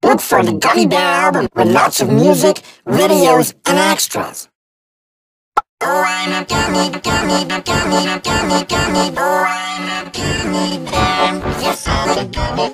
Look for the Gummy Bear album with lots of music, videos, and extras. Oh, I'm a gummy, gummy, gummy, gummy, gummy, oh, I'm a gummy bear. Yes, I'm a gummy